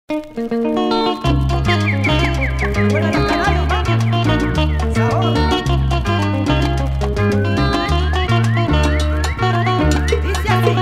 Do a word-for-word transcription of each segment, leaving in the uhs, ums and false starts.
Bueno, los canarios, vamos. Sabor. Dice así.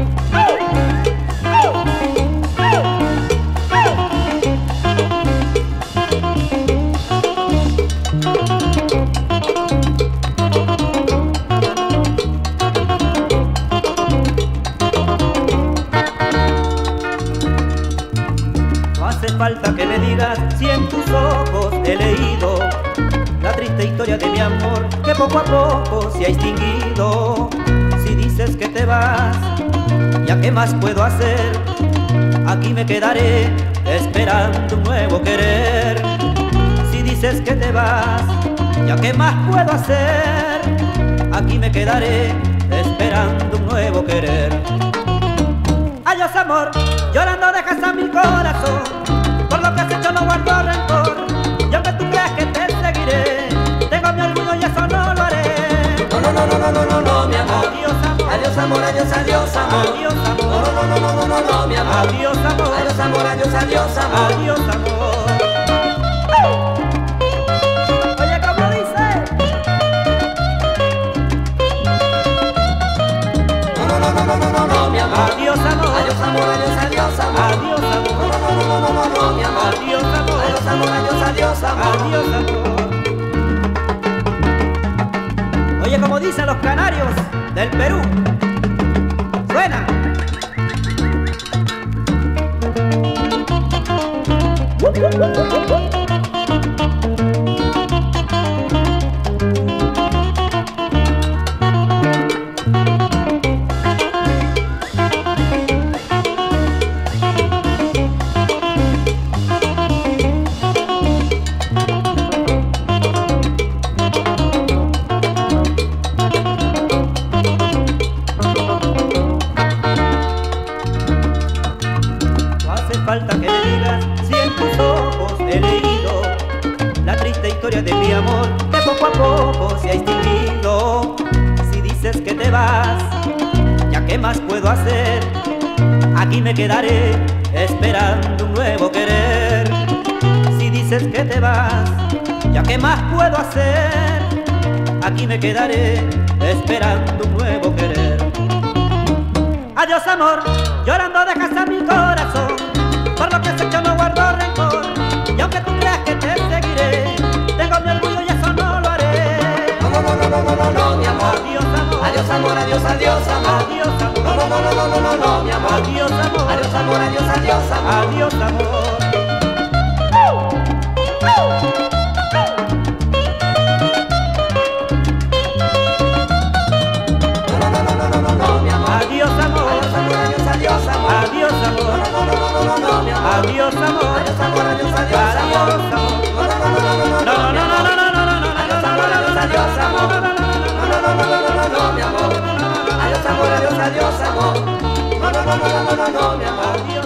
No hace falta que me digas si en tus ojos he leído la triste historia de mi amor que poco a poco se ha extinguido. Si dices que te vas, ¿ya qué más puedo hacer? Aquí me quedaré esperando un nuevo querer. Si dices que te vas, ¿ya qué más puedo hacer? Aquí me quedaré esperando un nuevo querer. Adiós amor, llorando dejas a mi corazón. Por lo que has hecho no guardo rencor. Y aunque tú creas que te seguiré, tengo mi orgullo y eso no lo haré. No, no, no, no, no, no, no, no, mi amor. Adiós amor, Adiós amor, adiós, adiós amor. adiós amor, No, no, no, no, no, no, no, mi amor. adiós amor, Adiós amor, adiós, adiós amor. adiós amor. Oye, ¿cómo dice? No, no, no, no, no, no, no, no, mi amor. Adiós amor, Adiós amor, adiós, adiós amor. adiós amor, No, no, no, no, no, no, mi amor. adiós amor, Adiós amor, adiós, adiós amor. adiós amor. Oye, como dicen los canarios del Perú, suena. No hace falta que me digas si en tus ojos he leído la triste historia de mi amor que poco a poco se ha extinguido. Si dices que te vas, ¿ya qué más puedo hacer? Aquí me quedaré esperando un nuevo querer. Si dices que te vas, ¿ya qué más puedo hacer? Aquí me quedaré esperando un nuevo querer. Adiós amor, llorando dejas a mi corazón. Por lo que has hecho no guardo rencor. Y aunque tú creas que te seguiré, tengo mi orgullo y eso no lo haré. No, no, no, no, no, no, no, no, mi amor. Adiós amor, Adiós amor, adiós, adiós amor. adiós amor, No, no, no, no, no, no, no, no, mi amor. adiós amor, Adiós amor, adiós, adiós amor. adiós amor. No, no, no, no, no, no, no, no, mi amor. Adiós amor, Adiós amor, adiós, adiós amor. adiós amor, No, no, no, no, no, no, mi amor. adiós amor, Adiós amor, adiós, adiós amor. adiós amor. No, no, no, no, no, no, No, no, no, no, no, no, no, no, no, Adiós amor, adiós, adiós amor. No, no, no, no, no, no, no, no, mi amor. Adiós amor, adiós, adiós amor. No, no, no, no, no, no, no, mi amor. Adiós.